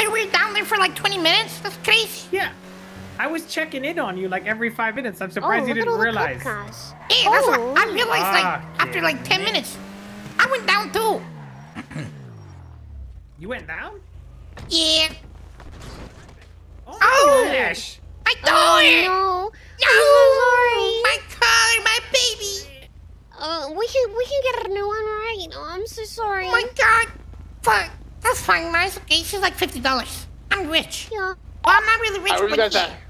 you were down there for like 20 minutes? That's crazy. Yeah. I was checking in on you like every 5 minutes. I'm surprised you didn't realize. Yeah, that's what I realized like after like 10 minutes. I went down too. You went down? Yeah. Oh! Gosh. I tore it! No. No! My car, my baby! We can get a new one, right? Oh, I'm so sorry. Oh my god! Fuck. That's fine, nice. Okay, she's like $50. I'm rich. Yeah. Well, I'm not really rich, Where you but guys at?